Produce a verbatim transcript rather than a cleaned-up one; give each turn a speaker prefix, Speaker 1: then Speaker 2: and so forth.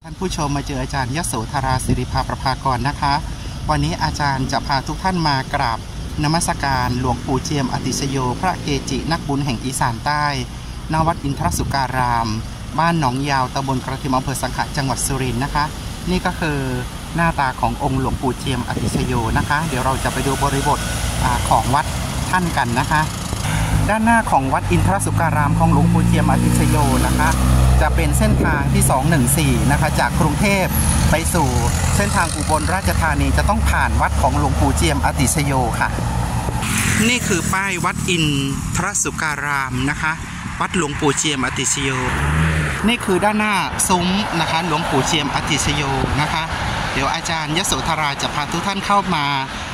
Speaker 1: ท่านผู้ชมมาเจออาจารย์ยโสธราศิริภาประภากรนะคะวันนี้อาจารย์จะพาทุกท่านมากราบนมัสการหลวงปู่เจียมอติสโยพระเกจินักบุญแห่งอีสานใต้ณวัดอินทรสุการามบ้านหนองยาวตำบลกระทิมอำเภอสังขะจังหวัดสุรินทร์นะคะนี่ก็คือหน้าตาขององค์หลวงปู่เจียมอติสโยนะคะเดี๋ยวเราจะไปดูบริบทของวัดท่านกันนะคะด้านหน้าของวัดอินทรสุการามของหลวงปู่เจียมอติสโยนะคะจะเป็นเส้นทางที่สองหนึ่งสี่นะคะจากกรุงเทพไปสู่เส้นทางอุบลราชธานีจะต้องผ่านวัดของหลวงปู่เจียมอติสโยค่ะนี่คือป้ายวัดอินทรสุการามนะคะวัดหลวงปู่เจียมอติสโยนี่คือด้านหน้าซุ้มนะคะหลวงปู่เจียมอติสโยนะคะเดี๋ยวอาจารย์ยโสธราจะพาทุกท่านเข้ามา